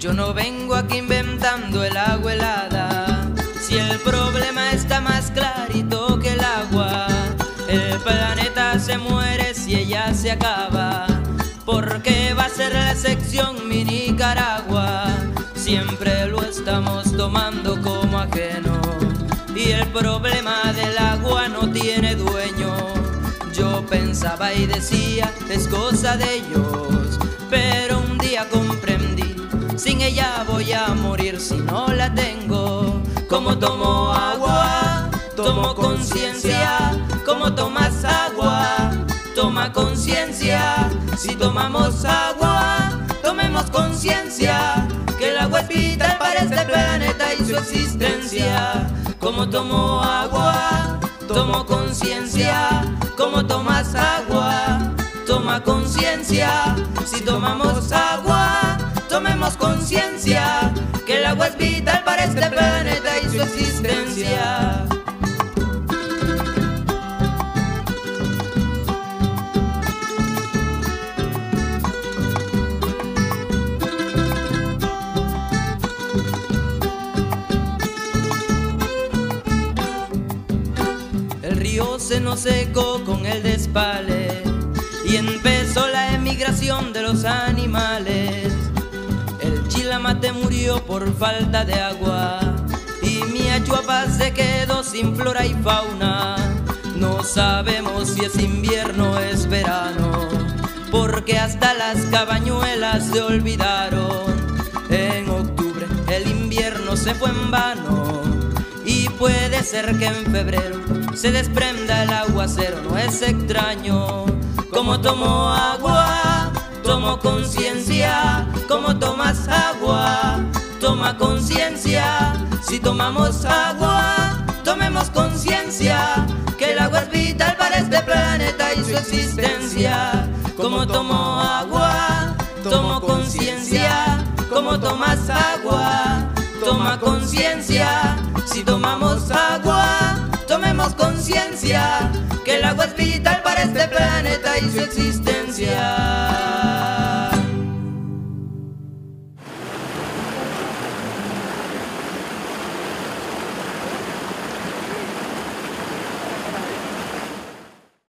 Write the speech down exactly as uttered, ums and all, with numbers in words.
Yo no vengo aquí inventando el agua helada. Si el problema está más clarito que el agua, el planeta se muere si ella se acaba. Porque va a ser la sección mi Nicaragua. Siempre lo estamos tomando como ajeno. Y el problema del agua no tiene dueño. Yo pensaba y decía, es cosa de ellos. Pero un día comprendí, sin ella voy a morir si no la tengo. Como tomo agua, tomo conciencia. Como tomas agua, toma conciencia. Si tomamos agua, tomemos conciencia, que el agua es vital para este planeta y su existencia. Como tomo agua, tomo conciencia. Como tomas agua, toma conciencia. Si tomamos agua, tomemos conciencia, que el agua es vital para este planeta y su existencia. El río se nos secó con el despale y empezó la emigración de los animales. El chilamate murió por falta de agua y mi Achuapa se quedó sin flora y fauna. No sabemos si es invierno o es verano, porque hasta las cabañuelas se olvidaron. En octubre el invierno se fue en vano y puede ser que en febrero se desprenda el aguacero. No es extraño. Como tomo agua, tomo conciencia. Como tomas agua, toma conciencia. Si tomamos agua, tomemos conciencia, que el agua es vital para este planeta y su existencia. Como tomo agua, tomo conciencia. Como tomas agua, toma conciencia. Si tomamos agua, tomemos conciencia, que el agua es vital para este planeta y su existencia.